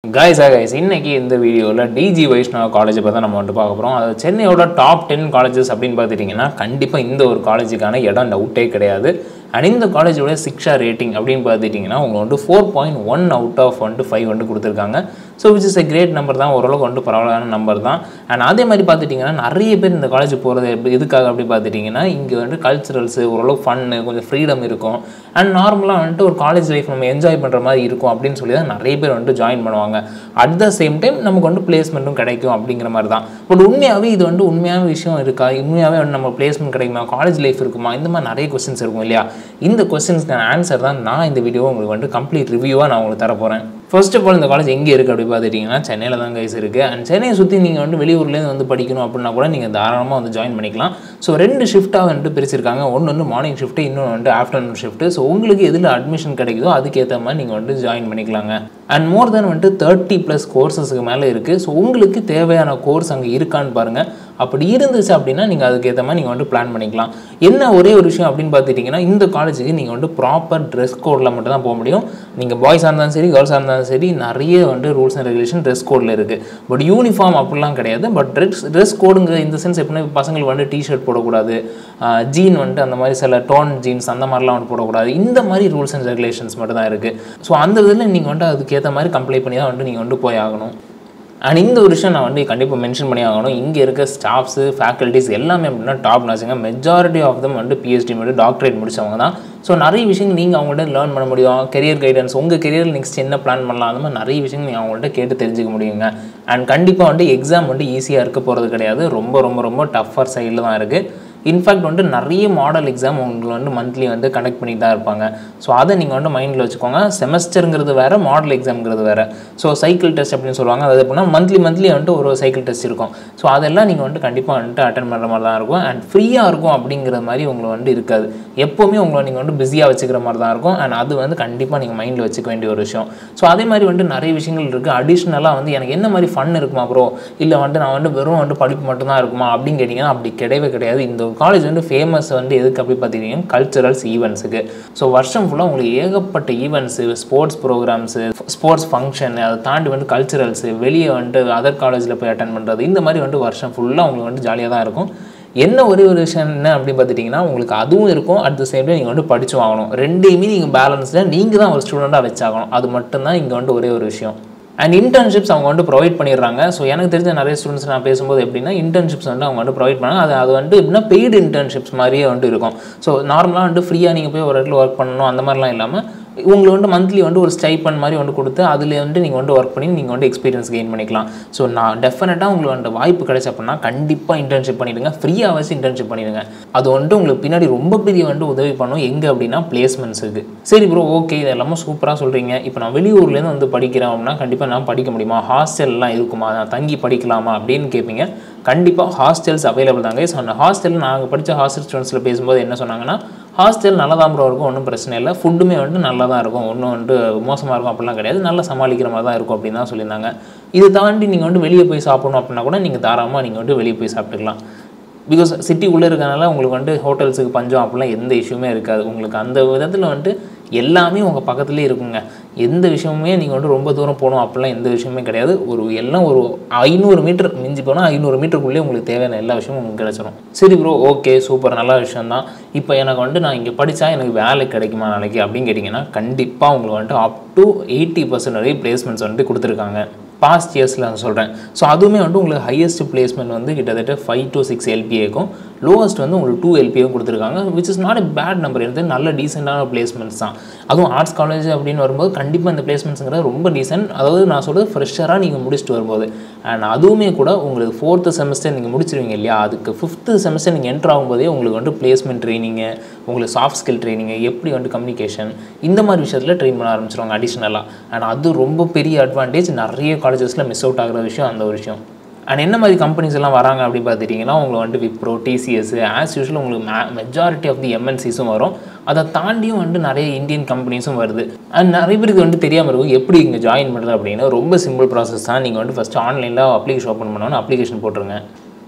guys, இன்னைக்கு இந்த வீடியோல DG Vaishnav College பத்தி நம்ம வந்து பார்க்க போறோம். அது சென்னையோட டாப் 10 காலேजेस அப்படினு பாத்துட்டீங்கன்னா கண்டிப்பா இந்த ஒரு காலேஜுக்கான இடம் டவுட்டே கிடையாது. And இந்த காலேஜோட சிக்ஷா ரேட்டிங் அப்படினு பாத்துட்டீங்கன்னா உங்களுக்கு வந்து 4.1 out of 5 வந்து கொடுத்திருக்காங்க. So which is a great number தான், ஓரளவுக்கு வந்து பரவாயில்லையான நம்பர் தான். And அதே மாதிரி பாத்துட்டீங்கன்னா நிறைய பேர் இந்த காலேஜ் போறது எதுக்காக அப்படி பாத்துட்டீங்கன்னா இங்க வந்து கல்ச்சரல்ஸ் ஓரளவுக்கு ஃபன், கொஞ்சம் ஃப்ரீடம் இருக்கும். And நார்மலா வந்து ஒரு காலேஜ் லைஃப் நம்ம என்ஜாய் பண்ற மாதிரி இருக்கும் அப்படினு சொல்லி தான் நிறைய பேர் வந்து ஜாயின் பண்ணுவாங்க. At the same time நமக்கு வந்து பிளேஸ்மென்ட்டும் கிடைக்கும் அப்படிங்கிற மாதிரி தான். பட் உண்மையாவே இது வந்து உண்மையான விஷயம் இருக்கா? உண்மையாவே வந்து நம்ம பிளேஸ்மென்ட் கிடைக்குமா? காலேஜ் லைஃப் இருக்குமா? இந்த மாதிரி நிறைய क्वेश्चंस இருக்கும் இல்லையா? இந்த क्वेश्चंஸ்க்கான ஆன்சர் தான் நான் இந்த வீடியோவை உங்களுக்கு வந்து கம்ப்ளீட் ரிவ்யூவா நான் உங்களுக்கு தர போறேன். First of all, இந்த காலேஜ் எங்க இருக்கு அப்படி பாத்துட்டீங்கன்னா சென்னையில தான் गाइस இருக்கு. And சென்னையை சுத்தி நீங்க வந்து வெளியூர்ல இருந்து வந்து படிக்கணும் அப்படினா கூட நீங்க தாராளமா வந்து ஜாயின் பண்ணிக்கலாம். சோ ரெண்டு ஷிஃப்ட்டா வந்து பிரிச்சிருக்காங்க. ஒன்னு வந்து மார்னிங் ஷிஃப்ட், இன்னொன்னு வந்து ஆஃப்டர்நூன் ஷிஃப்ட். சோ உங்களுக்கு எதுல அட்மிஷன் கிடைக்குதோ அதுக்கு ஏத்த மாதிரி நீங்க வந்து ஜாயின் பண்ணிக்கலாங்க. And more than வந்து 30+ கோர்சஸ்க்கு மேல இருக்கு. சோ உங்களுக்கு தேவையான கோர்ஸ் அங்க இருக்கான்னு பாருங்க. அப்படி இருந்துச்சு அப்படினா நீங்க அதுக்கு ஏத்த மாதிரி நீங்க வந்து பிளான் பண்ணிக்கலாம். என்ன ஒரே ஒரு விஷயம் அப்படினு பாத்துட்டீங்கன்னா இந்த காலேஜுக்கு நீங்க வந்து ப்ராப்பர் Dress கோட்ல மட்டும் தான் போக முடியும். நீங்க பாய்ஸா இருந்தாலும் சரி, கேர்ள்ஸா இருந்தாலும் சரி, நிறைய வந்து ரூல்ஸ் அண்ட் ரெகுலேஷன் Dress கோட்ல இருக்கு. பட் யூனிஃபார்ம் அப்படிலாம் கிடையாது. பட் Dress கோடுங்க இந்த சென்ஸ் எப்படின்னா பசங்களுக்கு வந்து டி-ஷர்ட் போடக்கூடாது, ஜீன் வந்து அந்த மாதிரி சில டோன் ஜீன்ஸ் அந்த மாதிரிலாம் வந்து போடக்கூடாது. இந்த மாதிரி ரூல்ஸ் அண்ட் ரெகுலேஷன்ஸ் மட்டும் தான் இருக்கு. ஸோ அந்த இதில் நீங்கள் வந்து அதுக்கேற்ற மாதிரி கம்ப்ளை பண்ணி தான் வந்து நீங்கள் வந்து போய் ஆகணும். அண்ட் இந்த ஒரு விஷயம் நான் வந்து கண்டிப்பாக மென்ஷன் பண்ணி ஆகணும். இங்கே இருக்க ஸ்டாஃப்ஸு, ஃபேக்கல்ட்டிஸ் எல்லாமே அப்படின்னா டாப் நாச்சுங்க. மெஜாரிட்டி ஆஃப் தம் வந்து PhD மட்டும் டாக்டரேட் முடிச்சவங்க தான். ஸோ நிறைய விஷயங்கள் நீங்கள் அவங்கள்ட்ட லேர்ன் பண்ண முடியும். கெரியர் கைடன்ஸ், உங்கள் கெரியர் நெக்ஸ்ட் என்ன பிளான் பண்ணலாம், அந்த மாதிரி நிறைய விஷயங்கள் நீங்கள் அவங்கள்ட்ட கேட்டு தெரிஞ்சுக்க முடியுங்க. அண்ட் கண்டிப்பாக வந்து எக்ஸாம் வந்து ஈஸியாக இருக்க போகிறது கிடையாது. ரொம்ப ரொம்ப ரொம்ப டஃப்பர் சைடில் தான் இருக்குது. இன்ஃபேக்ட் வந்து நிறைய மாடல் எக்ஸாம் உங்களுக்கு வந்து மந்த்லி வந்து கனெக்ட் பண்ணிட்டு தான் இருப்பாங்க. ஸோ அதை நீங்கள் வந்து மைண்டில் வச்சுக்கோங்க. செமஸ்டருங்கிறது வேறு, மாடல் எக்ஸாம்ங்கிறது வேறு. ஸோ சைக்கிள் டெஸ்ட் அப்படின்னு சொல்லுவாங்க. அது எப்படின்னா மந்த்லி வந்துட்டு ஒரு சைக்கிள் டெஸ்ட் இருக்கும். ஸோ அதெல்லாம் நீங்கள் வந்துட்டு கண்டிப்பாக வந்துட்டு அட்டன் பண்ணுற மாதிரி தான் இருக்கும். அண்ட் ஃப்ரீயாக இருக்கும் அப்படிங்கிற மாதிரி உங்களுக்கு வந்து இருக்காது. எப்போவுமே உங்களை நீங்கள் வந்து பிஸியாக வச்சுக்கிற மாதிரி தான் இருக்கும். அண்ட் அது வந்து கண்டிப்பாக நீங்கள் மைண்டில் வச்சுக்க வேண்டிய ஒரு விஷயம். ஸோ அதே மாதிரி வந்துட்டு நிறைய விஷயங்கள் இருக்குது. அடிஷ்னலாக வந்து எனக்கு என்ன மாதிரி ஃபன் இருக்குமா ப்ரோ, இல்லை வந்துட்டு நான் வந்து வெறும் வந்து படிப்பு மட்டும்தான் இருக்குமா அப்படின்னு கேட்டிங்கன்னா அப்படி கிடையவே கிடையாது. இந்த காலேஜ் வந்து ஃபேமஸ் வந்து எதுக்கு அப்படி பார்த்தீங்கன்னா கல்ச்சரல்ஸ் ஈவெண்ட்ஸுக்கு. ஸோ வருஷம் ஃபுல்லாக உங்களுக்கு ஏகப்பட்ட events, sports programs, sports function, அதை தாண்டி வந்து கல்ச்சரல்ஸு, வெளியே வந்துட்டு அதர் காலேஜில் போய் அட்டன் பண்ணுறது, இந்த மாதிரி வந்துட்டு வருஷம் ஃபுல்லாக உங்களுக்கு வந்து ஜாலியாக தான் இருக்கும். என்ன ஒரே ஒரு விஷயம் என்ன அப்படின்னு பார்த்துட்டிங்கன்னா உங்களுக்கு அதுவும் இருக்கும், அட் த சேம் டைம் நீங்கள் வந்து படித்து வாங்கணும். ரெண்டையுமே நீங்கள் பேலன்ஸில் நீங்கள் தான் ஒரு ஸ்டூடெண்ட்டாக வச்சாகணும். அது மட்டும்தான் இங்கே வந்து ஒரே ஒரு விஷயம். அண்ட் இன்டர்ன்ஷிப்ஸ் அவங்க வந்து ப்ரொவைட் பண்ணிடுறாங்க. ஸோ எனக்கு தெரிஞ்ச நிறைய ஸ்டூடெண்ட்ஸ் நான் பேசும்போது எப்படின்னா இன்டர்ன்ஷிப்ஸ் வந்து அவங்க வந்து ப்ரொவைட் பண்ணாங்க. அது வந்து எப்படின்னா பெய்டு இன்டர்ன்ஷிப்ஸ் மாதிரியே வந்து இருக்கும். ஸோ நார்மலாக வந்து ஃப்ரீயாக நீங்கள் போய் ஒரு இடத்துல ஒர்க் பண்ணணும் அந்த மாதிரிலாம் இல்லாமல் உங்களுக்கு வந்து மந்த்லி வந்து ஒரு ஸ்டைப்பண்ட் மாதிரி வந்து கொடுத்து அதில் வந்து நீங்கள் வந்து ஒர்க் பண்ணி நீங்கள் வந்து எக்ஸ்பீரியன்ஸ் கெயின் பண்ணிக்கலாம். ஸோ நான் டெஃபினட்டாக உங்களுக்கு வந்து வாய்ப்பு கிடைச்சப்பன்னா கண்டிப்பாக இன்டர்ன்ஷிப் பண்ணிவிடுங்க. ஃப்ரீயாக வச்சு இன்டர்ன்ஷிப் பண்ணிவிடுங்க. அது வந்துட்டு உங்களுக்கு பின்னாடி ரொம்ப பெரிய வந்து உதவி பண்ணும். எங்கே அப்படின்னா பிளேஸ்மெண்ட்ஸுக்கு. சரி ப்ரோ, ஓகே, இது எல்லாமே சூப்பராக சொல்கிறீங்க. இப்போ நான் வெளியூர்லேருந்து வந்து படிக்கிறேன் அப்படின்னா கண்டிப்பாக நான் படிக்க முடியுமா? ஹாஸ்டல்லாம் இருக்குமா? நான் தங்கி படிக்கலாமா அப்படின்னு கேட்பீங்க. கண்டிப்பாக ஹாஸ்டல்ஸ் அவைலபிள் தாங்க. ஸோ அந்த ஹாஸ்டலில் நாங்கள் படித்த ஹாஸ்டல் ஸ்டூடெண்ட்ஸில் பேசும்போது என்ன சொன்னாங்கன்னா ஹாஸ்டல் நல்லா தான் ப்ரோ இருக்கும், ஒன்றும் பிரச்சனை இல்லை, ஃபுட்டுமே வந்து நல்லா தான் இருக்கும், ஒன்றும் வந்து மோசமாக இருக்கும் அப்படிலாம் கிடையாது, நல்லா சமாளிக்கிற மாதிரி தான் இருக்கும் அப்படின்னு தான் சொல்லியிருந்தாங்க. இது தாண்டி நீங்கள் வந்து வெளியே போய் சாப்பிடணும் அப்படின்னா கூட நீங்கள் தாராளமாக நீங்கள் வந்து வெளியே போய் சாப்பிட்டுக்கலாம். பிகாஸ் சிட்டிக்குள்ளே இருக்கனால உங்களுக்கு வந்து ஹோட்டல்ஸுக்கு பஞ்சம் அப்படிலாம் எந்த இஷ்யூமே இருக்காது. உங்களுக்கு அந்த விதத்தில் வந்துட்டு எல்லாமே உங்கள் பக்கத்துலேயே இருக்குங்க. எந்த விஷயமுமே நீங்கள் வந்து ரொம்ப தூரம் போகணும் அப்படிலாம் எந்த விஷயமே கிடையாது. எல்லாம் ஒரு 500 மீட்டர் மிஞ்சி போனால் 500 மீட்டருக்குள்ளேயே உங்களுக்கு தேவையான எல்லா விஷயமும் உங்களுக்கு கிடச்சிடும். சரி ப்ரோ, ஓகே, சூப்பர், நல்ல விஷயம் தான். இப்போ எனக்கு வந்து நான் இங்கே படித்தா எனக்கு வேலை கிடைக்குமா நாளைக்கு அப்படின்னு கேட்டிங்கன்னா கண்டிப்பாக உங்களுக்கு வந்துட்டு அப் டு 80% வரை பிளேஸ்மெண்ட்ஸ் வந்துட்டு கொடுத்துருக்காங்க. பாஸ்ட் இயர்ஸில் நான் சொல்கிறேன். ஸோ அதுவுமே வந்து உங்களுக்கு ஹையஸ்ட் பிளேஸ்மெண்ட் வந்து கிட்டத்தட்ட 5 to 6 LPAக்கும், லோவஸ்ட் வந்து உங்களுக்கு 2 LPA கொடுத்துருக்காங்க. Which is not a bad number. எனக்கு நல்ல டீசெண்டான பிளேஸ்மெண்ட்ஸ் தான். அதுவும் ஆர்ட்ஸ் காலேஜ் அப்படின்னு வரும்போது கண்டிப்பாக இந்த பிளேஸ்மெண்ட்ஸுங்கிறது ரொம்ப டீசென்ட். அதாவது நான் சொல்கிறது ஃப்ரெஷராக நீங்கள் முடிச்சுட்டு வரும்போது. அண்ட் அதுவுமே கூட உங்களுக்கு 4th செமஸ்டர் நீங்கள் முடிச்சிருவீங்க இல்லையா, அதுக்கு 5th செமஸ்டர் நீங்கள் என்ட்ரு ஆகும்போதே உங்களுக்கு வந்து பிளேஸ்மெண்ட் ட்ரைனிங்கு, உங்களுக்கு சாஃப்ட் ஸ்கில் ட்ரைனிங்கு, எப்படி வந்து கம்யூனிகேஷன், இந்த மாதிரி விஷயத்தில் ட்ரெயின் பண்ண ஆரம்பிச்சிருவாங்க அடிஷ்னலாக. அண்ட் அது ரொம்ப பெரிய அட்வான்டேஜ். நிறைய காலேஜஸில் மிஸ் அவுட் ஆகிற விஷயம் அந்த ஒரு விஷயம். அண்ட் என்ன மாதிரி கம்பெனிஸ் எல்லாம் வராங்க அப்படின்னு பார்த்துட்டிங்கன்னா உங்களுக்கு வந்து விப்ரோ, TCS, ஆஸ் யூஷுவல் உங்களுக்கு மெஜாரிட்டி ஆஃப் தி MNCஸும் வரும். அதை தாண்டியும் வந்து நிறைய இந்தியன் கம்பெனிஸும் வருது. அண்ட் நிறைய பேருக்கு வந்து தெரியாமல் இருக்கும் எப்படி இங்கே ஜாயின் பண்ணுறது அப்படின்னா ரொம்ப சிம்பிள் ப்ராசஸ் தான். நீங்கள் வந்து ஃபஸ்ட்டு ஆன்லைனில் அப்ளிகேஷன் ஓப்பன் பண்ணணும், அப்ளிகேஷன் போட்டுருங்க.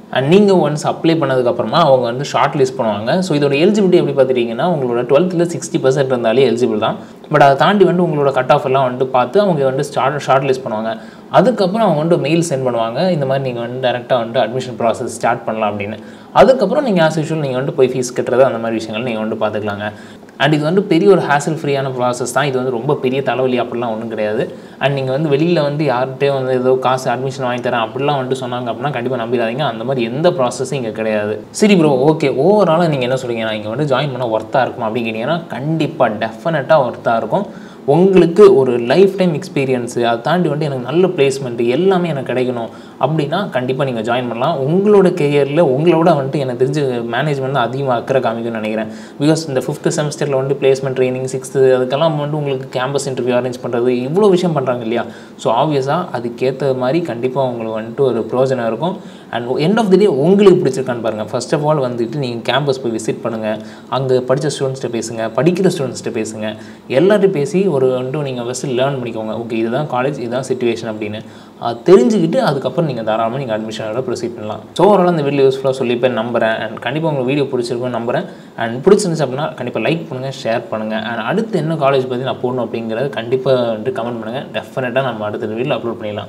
அண்ட் நீங்கள் ஒன்ஸ் அப்ளை பண்ணதுக்கப்புறமா அவங்க வந்து ஷார்ட் லிஸ்ட் பண்ணுவாங்க. ஸோ இதோட எலிஜிபிலிட்டி எப்படி பார்த்துட்டிங்கன்னா உங்களோட 12th 60% இருந்தாலே எலிஜிபிள் தான். பட் அதை தாண்டி வந்து உங்களோட கட் ஆஃப் எல்லாம் வந்து பார்த்து அவங்க வந்து ஷார்ட் லிஸ்ட் பண்ணுவாங்க. அதுக்கப்புறம் அவங்க வந்து மெயில் சென்ட் பண்ணுவாங்க, இந்த மாதிரி நீங்கள் வந்து டேரெக்டாக வந்து அட்மிஷன் ப்ராசஸ் ஸ்டார்ட் பண்ணலாம் அப்படின்னு. அதுக்கப்புறம் நீங்கள் ஆஸ் யூஷுவல் நீங்கள் வந்து போய் ஃபீஸ் கட்டுறது அந்த மாதிரி விஷயங்கள் நீங்கள் வந்து பார்த்துக்கலாங்க. அண்ட் இது வந்து பெரிய ஒரு ஹேசல் ஃப்ரீயான ப்ராசஸ் தான். இது வந்து ரொம்ப பெரிய தலைவலி அப்படிலாம் ஒன்றும் கிடையாது. அண்ட் நீங்கள் வந்து வெளியில் வந்து யார்கிட்டே வந்து ஏதோ காசு அட்மிஷன் வாங்கி தரேன் அப்படிலாம் வந்துட்டு சொன்னாங்க அப்படின்னா கண்டிப்பாக நம்பிடாதீங்க. அந்த மாதிரி எந்த ப்ராசஸும் இங்கே கிடையாது. சரி ப்ரோ, ஓகே, ஓவராலாக நீங்கள் என்ன சொல்கிறீங்க, நான் இங்கே வந்து ஜாயின் பண்ண ஒர்த்தாக இருக்கும் அப்படின்னு கேட்டிங்கன்னா கண்டிப்பாக டெஃபினட்டாக ஒர்த்தாக இருக்கும். உங்களுக்கு ஒரு லைஃப் டைம் எக்ஸ்பீரியன்ஸு, அதை தாண்டி வந்து எனக்கு நல்ல பிளேஸ்மெண்ட்டு எல்லாமே எனக்கு கிடைக்கணும் அப்படின்னா கண்டிப்பாக நீங்கள் ஜாயின் பண்ணலாம். உங்களோட கெரியரில் உங்களோட வந்துட்டு எனக்கு தெரிஞ்சு மேனேஜ்மெண்ட் தான் அதிகமாக அக்கறை காமிக்கும்னு நினைக்கிறேன். பிகாஸ் இந்த 5th செமஸ்டரில் வந்து பிளேஸ்மெண்ட் ட்ரைனிங், 6th அதுக்கெல்லாம் வந்து உங்களுக்கு கேம்பஸ் இன்டர்வியூ அரேஞ்ச் பண்ணுறது இவ்வளோ விஷயம் பண்ணுறாங்க இல்லையா. ஸோ ஆப்வியஸாக அதுக்கேற்ற மாதிரி கண்டிப்பாக உங்களுக்கு வந்துட்டு ஒரு ப்ரோஜனம் இருக்கும். And end of the day உங்களுக்கு பிடிச்சிருக்கான்னு பாருங்கள். ஃபர்ஸ்ட் ஆஃப் ஆல் வந்துட்டு நீங்கள் கேம்பஸ் போய் விசிட் பண்ணுங்கள், அங்கே படித்த ஸ்டூடெண்ட்ஸ்கிட்ட பேசுங்க, படிக்கிற ஸ்டூடெண்ட்ஸ்கிட்ட பேசுங்க, எல்லார்ட்டையும் பேசி ஒரு வந்துட்டு நீங்கள் ஃபஸ்ட்டு லேர்ன் பண்ணிக்கோங்க. ஓகே, இதுதான் காலேஜ், இதுதான் சிச்சுவேஷன் அப்படின்னு தெரிஞ்சுக்கிட்டு அதுக்கப்புறம் நீங்கள் தாராளமாக நீங்கள் அட்மிஷனோட ப்ரொசீட் பண்ணலாம். ஸோ ஓவரால் இந்த வீடியோ யூஸ்ஃபுல்லாக சொல்லிப்பேன் நம்புகிறேன். அண்ட் கண்டிப்பாக உங்களுக்கு வீடியோ பிடிச்சிருக்குன்னு நம்புகிறேன். அண்ட் பிடிச்சிருந்துச்சு அப்படின்னா கண்டிப்பாக லைக் பண்ணுங்கள், ஷேர் பண்ணுங்கள். அண்ட் அடுத்து என்ன காலேஜ் பற்றி நான் போடணும் அப்படிங்கிறத கண்டிப்பாக வந்துட்டு கமெண்ட் பண்ணுங்கள். டெஃபினட்டாக நம்ம அடுத்த வீடியோவில் அப்லோட் பண்ணிடலாம்.